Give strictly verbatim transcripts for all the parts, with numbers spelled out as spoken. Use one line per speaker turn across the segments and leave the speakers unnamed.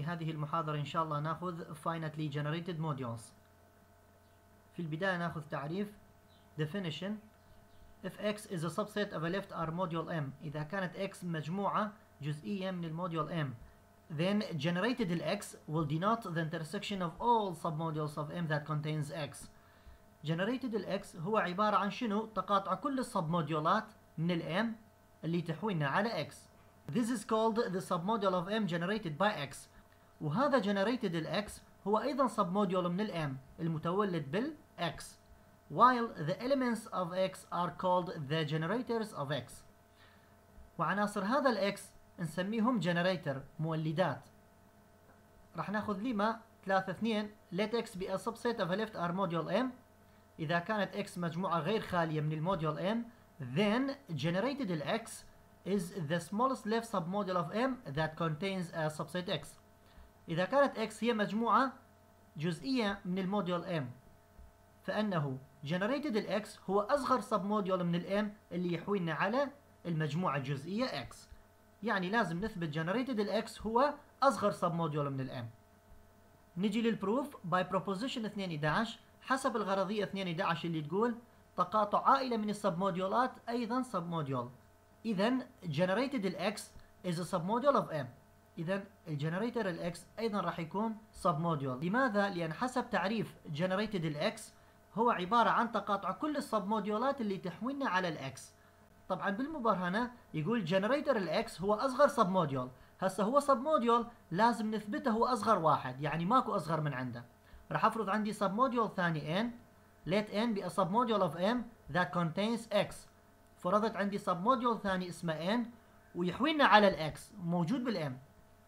هذه المحاضرة إن شاء الله ناخذ finitely generated modules. في البداية ناخذ تعريف definition. If x is a subset of a left R module M، إذا كانت x مجموعة جزئية من الموديول M، then generated ال x will denote the intersection of all submodules of M that contains x. generated ال x هو عبارة عن شنو؟ تقاطع كل السبموديولات من ال M اللي تحوينا على x. This is called the submodule of M generated by x. وهذا generated ال x هو أيضا submodule من ال M المتولد بال x. While the elements of x are called the generators of x. وعناصر هذا ال x نسميهم generator مولدات. راح ناخذ لما ثلاثة اثنين let x be a subset of a left R module M. إذا كانت x مجموعة غير خالية من الموديول M, then generated ال x is the smallest left submodule of M that contains a subset x. إذا كانت x هي مجموعة جزئية من الموديول M، فأنه generated ال x هو أصغر submodule من ال M اللي يحوينا على المجموعة الجزئية x. يعني لازم نثبت generated ال x هو أصغر submodule من ال M. نجي للبروف by proposition اثنين أحد عشر حسب الغرضية اثنين أحد عشر اللي تقول تقاطع عائلة من السبموديولات أيضا submodule. إذا generated ال x is a submodule of M. إذا الجنريتر ال x أيضا راح يكون submodule. لماذا؟ لأن حسب تعريف generated ال x هو عبارة عن تقاطع كل السبموديولات اللي تحوينا على ال x. طبعا بالمبرهنة يقول generator ال x هو أصغر submodule. هسه هو submodule لازم نثبته هو أصغر واحد، يعني ماكو أصغر من عنده. راح أفرض عندي submodule ثاني n. let n be a submodule of M that contains x. فرضت عندي submodule ثاني اسمه n ويحوينا على ال x موجود بال M.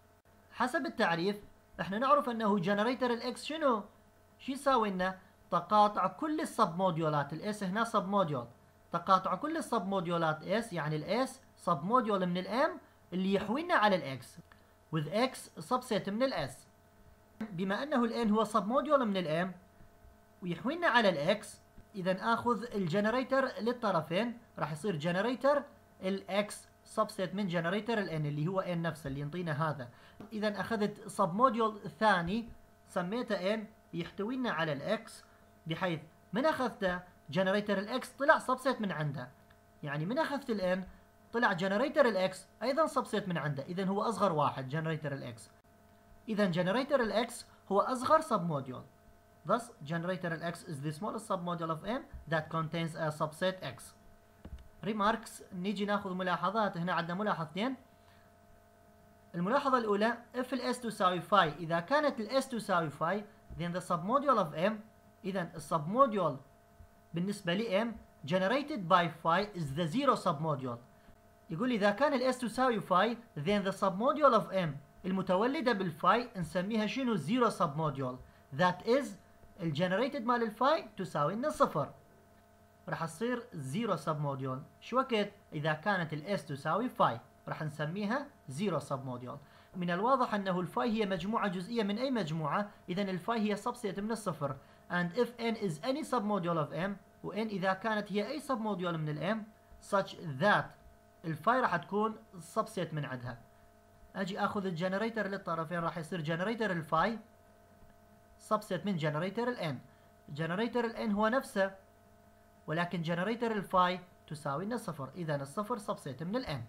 حسب التعريف احنا نعرف انه generator ال x شنو؟ شو يساوي لنا؟ تقاطع كل السبموديولات. ال s هنا submodule. تقاطع كل السبموديولات s، يعني ال s submodule من ال M اللي يحوينا على ال x with x subset من ال s. بما انه ال n هو submodule من ال M ويحوينا على ال x، اذا اخذ الجنريتر للطرفين، راح يصير جنريتر ال x subset من جنريتر ال n اللي هو n نفسه اللي ينطينا هذا. اذا اخذت submodule ثاني سميته n يحتوينا على ال x، بحيث من اخذته جنريتر ال x طلع subset من عنده. يعني من اخذت ال n طلع جنريتر ال x ايضا subset من عنده، اذا هو اصغر واحد جنريتر ال x. اذا جنريتر ال x هو اصغر submodule. Thus, generator X is the smallest submodule of M that contains a subset X. Remarks. نيجي ناخذ ملاحظات. هنا عندنا ملاحظتين. الملاحظة الأولى if ال S تساوي phi، إذا كانت ال S تساوي phi then the submodule of M، إذا السبموديول بالنسبة ل M generated by phi is the zero submodule. يقول إذا كان ال S تساوي phi then the submodule of M المتولدة بالفاي نسميها شنو؟ zero submodule. That is الجنريتد مال الفاي تساوي لنا صفر، راح تصير زيرو سب موديول. شو وقت؟ اذا كانت الاس تساوي فاي راح نسميها زيرو سب موديول. من الواضح انه الفاي هي مجموعه جزئيه من اي مجموعه، اذا الفاي هي سبسيت من الصفر. and if n is any submodule of m، و n اذا كانت هي اي submodule من ال m such that الفاي راح تكون سبسيت من عندها. اجي اخذ الجنريتر للطرفين، راح يصير جنريتر الفاي subset من جنريتر ال n. جنريتر ال n هو نفسه، ولكن جنريتر الفاي تساوي لنا صفر، إذا الصفر subset من ال n.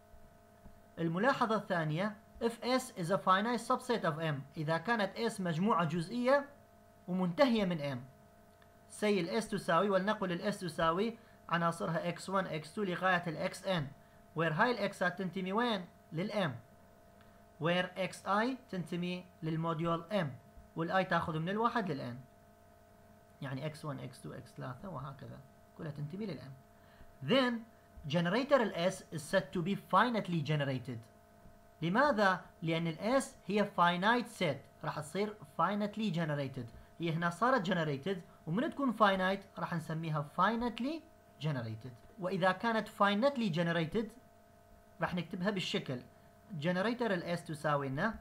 الملاحظة الثانية if S is a finite subset of M، إذا كانت S مجموعة جزئية ومنتهية من M. say ال S تساوي، ولنقل ال S تساوي عناصرها إكس ون إكس تو لغاية ال xn، where هاي ال x تنتمي وين؟ لل M، where xi تنتمي للموديول M، والاي تاخذ من الواحد للان، يعني إكس ون إكس تو إكس ثلاثة وهكذا كلها تنتمي للان. then generator ال S is said to be finitely generated. لماذا؟ لأن ال S هي finite set، راح تصير finitely generated. هي هنا صارت generated، ومن تكون finite راح نسميها finitely generated. وإذا كانت finitely generated راح نكتبها بالشكل generator ال S تساوي لنا،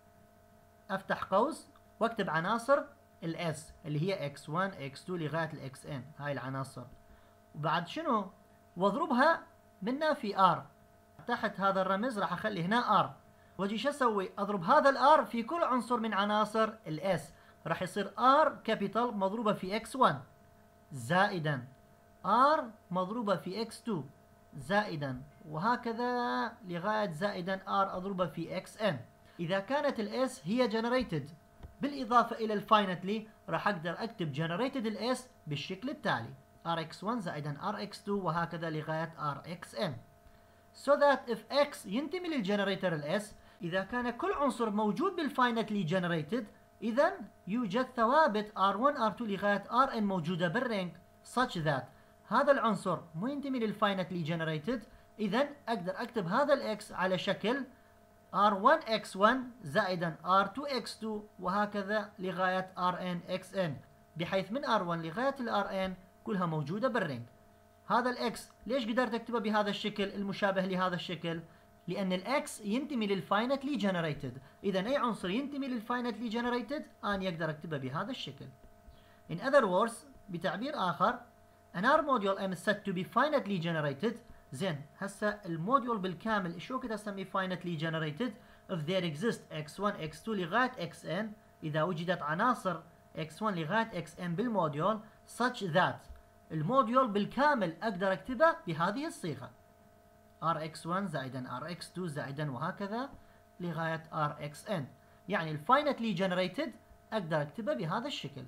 أفتح قوس واكتب عناصر ال S اللي هي إكس ون إكس تو لغاية ال xn، هاي العناصر، وبعد شنو؟ واضربها منها في R. تحت هذا الرمز راح اخلي هنا R، واجي شو اسوي؟ اضرب هذا الار في كل عنصر من عناصر الاس، راح يصير ار كابيتال مضروبه في اكس واحد زائدا ار مضروبه في اكس اثنين زائدا وهكذا لغايه زائدا ار اضربه في اكس ان. اذا كانت الاس هي جنريتد بالاضافه الى الفاينتلي راح اقدر اكتب جنريتد الاس بالشكل التالي ار اكس واحد زائدا ار اكس اثنين وهكذا لغايه ار اكس ان. so that if x ينتمي للجنريتر الاس، اذا كان كل عنصر موجود بالفاينتلي جنريتد اذا يوجد ثوابت ار واحد ار اثنين لغايه ار ان موجوده بالرينج such that هذا العنصر مو ينتمي للفاينتلي جنريتد، اذا اقدر اكتب هذا الاكس على شكل ار واحد اكس واحد زائدا ار اثنين اكس اثنين وهكذا لغايه ار ان اكس ان، بحيث من ار واحد لغايه الار ان كلها موجوده بالرينج. هذا الاكس ليش قدرت اكتبه بهذا الشكل المشابه لهذا الشكل؟ لان الاكس ينتمي للفاينتلي جنريتد، اذا اي عنصر ينتمي للفاينتلي جنريتد انا اقدر اكتبه بهذا الشكل. in other words بتعبير اخر an R module M is said to be finitely generated. زين هسه الموديول بالكامل شو كده اسميه finitely generated if there exists اكس واحد اكس اثنين لغايه اكس ان، اذا وجدت عناصر اكس واحد لغايه اكس ان بالموديول such that الموديول بالكامل اقدر اكتبه بهذه الصيغه ار اكس واحد زائدا ار اكس اثنين زائدا وهكذا لغايه ار اكس ان، يعني الفاينتلي جنريتد اقدر اكتبه بهذا الشكل.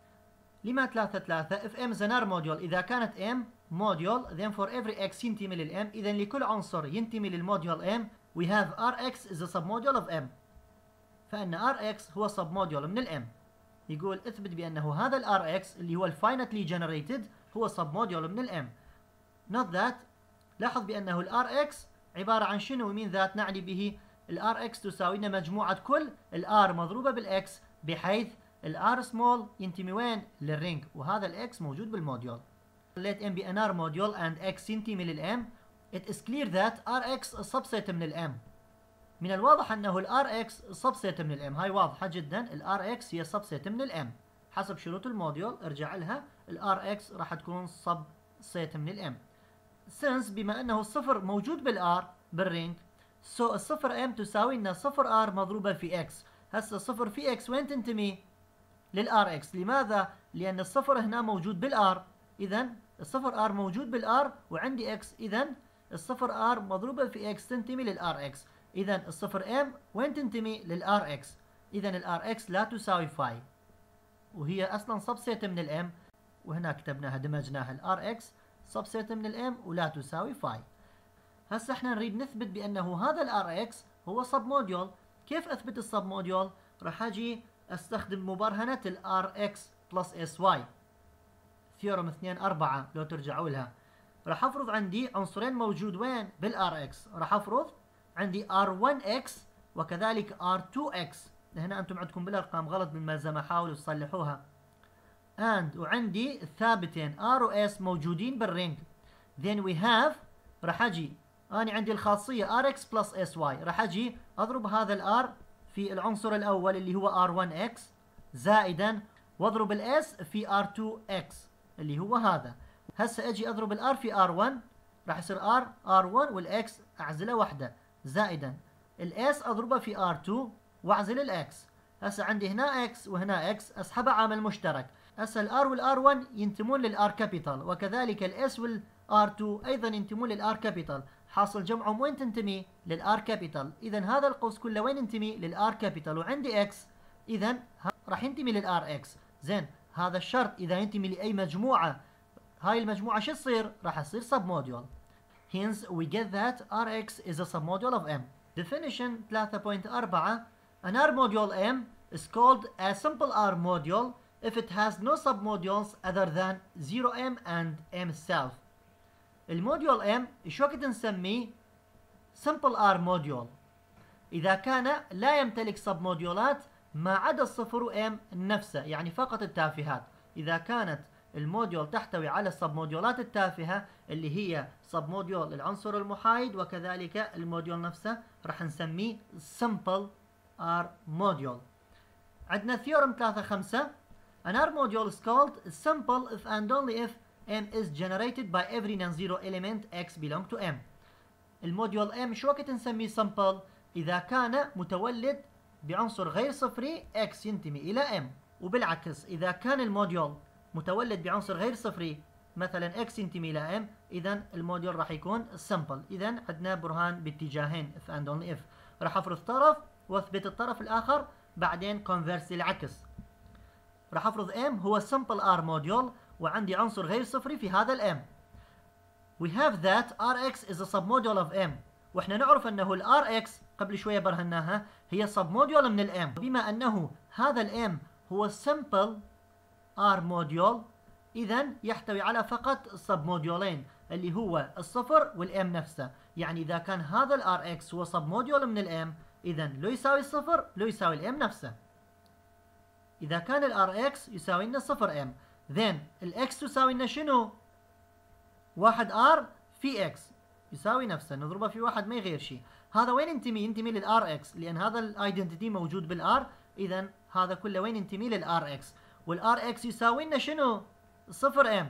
لما ثلاثة ثلاثة if m is an R module، اذا كانت m موديول then for every x ينتمي للm، اذا لكل عنصر ينتمي للموديول m we have rx is a submodule of m، فان rx هو submodule من الm. يقول اثبت بانه هذا ال rx اللي هو الفاينتلي جنريتد هو submodule من الm. not that لاحظ بانه ال rx عباره عن شنو ومين ذات؟ نعني به ال rx تساوي لنا مجموعه كل ال r مضروبه بالاكس، بحيث ال r small ينتمي وين؟ للرينج، وهذا الاكس موجود بالموديول. let m be an R module and x ينتمي للm it is clear that rx subset من الm. من الواضح انه ال rx subset من الm، هاي واضحه جدا، ال rx هي subset من الm حسب شروط الموديول ارجع لها، ال rx راح تكون subset من الm. since بما انه الصفر موجود بالr بالرينج so الصفر m تساوي لنا صفر r مضروبه في x. هسه الصفر في x وين تنتمي؟ للار اكس. لماذا؟ لان الصفر هنا موجود بالار، اذا الصفر ار موجود بالار وعندي اكس، اذا الصفر ار مضروبه في اكس تنتمي للار اكس، اذا الصفر ام وين تنتمي؟ للار اكس، اذا الار اكس لا تساوي فاي وهي اصلا سبسيت من الام، وهنا كتبناها دمجناها الار اكس سبسيت من الام ولا تساوي فاي. هسه احنا نريد نثبت بانه هذا الار اكس هو سب موديول. كيف اثبت السب موديول؟ راح اجي استخدم مبرهنة ال rx plus sy ثيورم اثنين أربعة لو ترجعوا لها. راح افرض عندي عنصرين موجود وين؟ بال rx، راح افرض عندي ار واحد اكس وكذلك ار اثنين اكس، هنا انتم عندكم بالارقام غلط بالملزمة حاولوا تصلحوها. and وعندي الثابتين r و s موجودين بالرينج. then we have راح اجي انا عندي الخاصية rx plus sy، راح اجي اضرب هذا الار في العنصر الاول اللي هو ار واحد اكس زائدا واضرب الاس في ار اثنين اكس اللي هو هذا. هسه اجي اضرب الار في ار واحد راح يصير ار ار واحد والاكس اعزله وحده زائدا الاس اضربه في ار اثنين واعزل الاكس. هسه عندي هنا اكس وهنا اكس اسحبه عامل مشترك. هسه الار والار واحد ينتمون للار كابيتال وكذلك الاس والار اثنين ايضا ينتمون للار كابيتال، حاصل جمعهم وين تنتمي؟ للار كابيتال، اذا هذا القوس كله وين ينتمي؟ للار كابيتال، وعندي اكس اذا راح ينتمي للار اكس. زين هذا الشرط اذا ينتمي لاي مجموعه، هاي المجموعه شو تصير؟ راح تصير سب موديول. hence we get that rx is a submodule of m. definition ثلاثة فاصلة أربعة an R module m is called a simple R module if it has no submodules other than zero m and m itself. الموديول m شو وقت نسميه؟ simple R module إذا كان لا يمتلك سب موديولات ما عدا الصفر و m نفسه، يعني فقط التافهات. إذا كانت الموديول تحتوي على السب موديولات التافهة اللي هي سب موديول العنصر المحايد وكذلك الموديول نفسه راح نسميه simple R module. عندنا ثيورم ثلاثة خمسة an R module is called simple if and only if m is generated by every non-zero element x belong to m. الموديول m شو وقت نسميه simple؟ إذا كان متولد بعنصر غير صفري x ينتمي إلى m، وبالعكس إذا كان الموديول متولد بعنصر غير صفري مثلا x ينتمي إلى m، إذا الموديول راح يكون simple. إذا عندنا برهان باتجاهين if and only if. راح أفرض طرف وأثبت الطرف الآخر، بعدين converse العكس. راح أفرض m هو simple r موديول وعندي عنصر غير صفري في هذا ال m. We have that Rx is a submodule of m، واحنا نعرف انه ال Rx قبل شوية برهناها هي submodule من ال m. بما انه هذا ال m هو simple r موديول، اذا يحتوي على فقط submodulين اللي هو الصفر والm نفسه. يعني اذا كان هذا ال Rx هو submodule من ال m، اذا لو يساوي الصفر لو يساوي ال m نفسه. اذا كان ال Rx يساوي لنا صفر m، then ال x تساوي لنا شنو؟ واحد r في x يساوي نفسه، نضربه في واحد ما يغير شيء. هذا وين ينتمي؟ ينتمي لل Rx، لأن هذا الايدنتيتي موجود بالr، إذا هذا كله وين ينتمي؟ لل Rx، وال Rx يساوي لنا شنو؟ صفر m،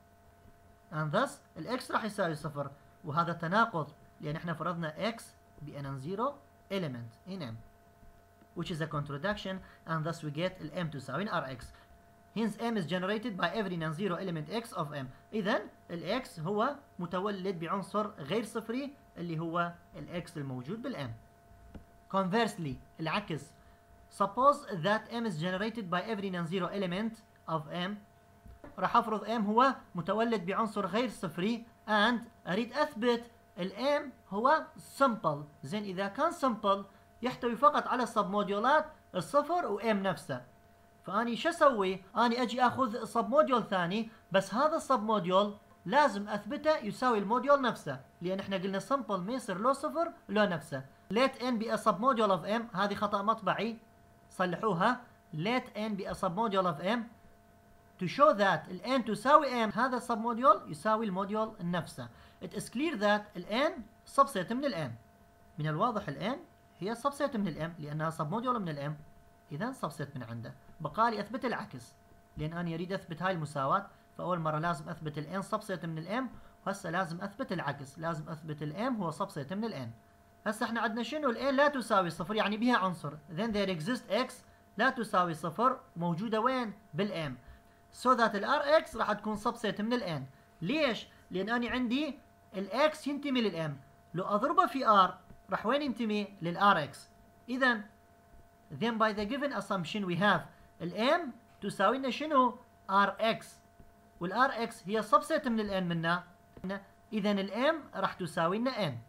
and thus ال x راح يساوي صفر، وهذا تناقض لأن احنا فرضنا x ب n zero element in m which is a contradiction, and thus we get ال m تساوي Rx. Hence m is generated by every non-zero element x of m. إذا ال x هو متولد بعنصر غير صفري اللي هو ال x الموجود بال m. Conversely العكس. Suppose that m is generated by every non-zero element of m. راح أفرض m هو متولد بعنصر غير صفري and أريد أثبت ال m هو simple. زين إذا كان simple يحتوي فقط على submodulات الصفر و m نفسه. فاني شو اسوي؟ اني اجي اخذ سب موديول ثاني، بس هذا السب موديول لازم اثبته يساوي الموديول نفسه، لان احنا قلنا سمبل ما يصير لو صفر لو نفسه. let n be a submodule of m، هذه خطأ مطبعي صلحوها. let n be a submodule of m to show that ال n تساوي m، هذا السب موديول يساوي الموديول نفسه. it is clear that ال n subset من ال m. من الواضح ال n هي subset من ال m لانها سب موديول من ال m، اذا subset من عنده. بقالي اثبت العكس، لان انا اريد اثبت هاي المساواة، فاول مرة لازم اثبت ال n subset من ال m، وهسه لازم اثبت العكس، لازم اثبت ال m هو subset من ال n. هسه احنا عندنا شنو؟ ال n لا تساوي صفر يعني بها عنصر، then there exists x لا تساوي صفر موجودة وين؟ بال m. so that ال Rx راح تكون subset من ال n. ليش؟ لان انا عندي ال x ينتمي لل m، لو اضربه في r راح وين ينتمي؟ لل Rx. اذا then by the given assumption we have ال m تساوي لنا شنو؟ Rx، وال Rx هي subset من ال n منا، إذا ال m راح تساوي لنا n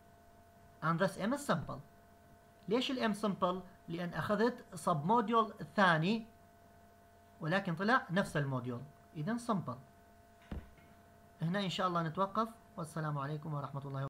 and thus m is simple. ليش ال m simple؟ لأن أخذت sub module ثاني ولكن طلع نفس الموديول، إذا simple. هنا إن شاء الله نتوقف، والسلام عليكم ورحمة الله وبركاته.